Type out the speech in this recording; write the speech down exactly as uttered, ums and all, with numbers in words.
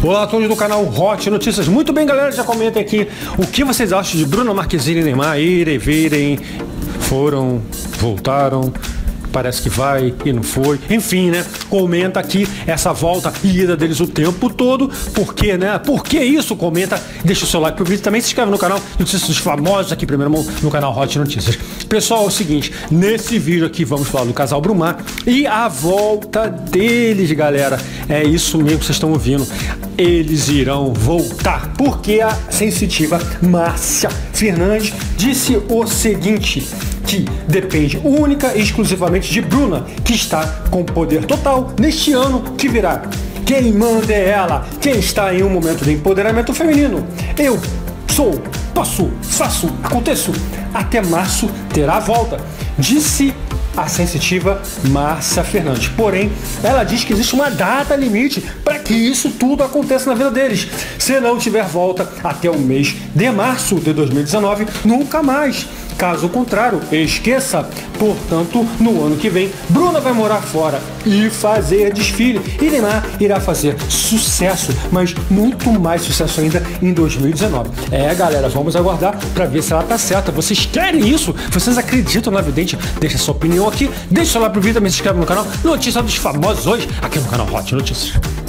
Olá a todos do canal Hot Notícias. Muito bem, galera, já comentem aqui o que vocês acham de Bruna Marquezine e Neymar irem, virem, foram, voltaram, parece que vai e não foi, enfim, né? Comenta aqui essa volta e ida deles o tempo todo, por quê, né? Por que isso? Comenta, deixa o seu like pro vídeo, também se inscreve no canal Notícias dos Famosos aqui primeiro no canal Hot Notícias. Pessoal, é o seguinte, nesse vídeo aqui vamos falar do casal Brumar e a volta deles, galera. É isso mesmo que vocês estão ouvindo. Eles irão voltar, porque a sensitiva Márcia Fernandes disse o seguinte, que depende única e exclusivamente de Bruna, que está com poder total neste ano que virá. Quem manda é ela, quem está em um momento de empoderamento feminino. Eu sou, posso, faço, aconteço. Até março terá a volta, disse a sensitiva Márcia Fernandes. Porém, ela diz que existe uma data limite para que isso tudo aconteça na vida deles. Se não tiver volta até o mês de março de dois mil e dezenove, nunca mais. Caso contrário, esqueça. Portanto, no ano que vem, Bruna vai morar fora e fazer desfile. E Neymar irá fazer sucesso, mas muito mais sucesso ainda em dois mil e dezenove. É, galera, vamos aguardar para ver se ela tá certa. Vocês querem isso? Vocês acreditam na vidente? Deixa sua opinião aqui, deixa lá pro vídeo, também se inscreve no canal Notícias dos Famosos hoje, aqui no canal Hot Notícias.